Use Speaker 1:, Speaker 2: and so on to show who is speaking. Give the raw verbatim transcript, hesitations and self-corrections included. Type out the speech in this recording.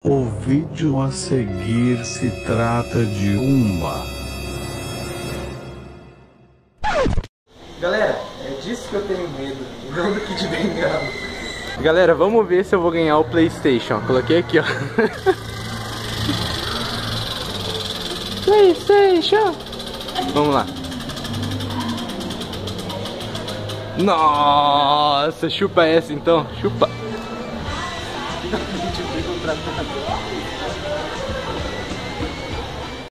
Speaker 1: O vídeo a seguir se trata de uma.
Speaker 2: Galera, é disso que eu tenho medo, não do Kid Bengala. Galera, vamos ver se eu vou ganhar o PlayStation. Coloquei aqui, ó. PlayStation. Vamos lá. Nossa, chupa essa então, chupa.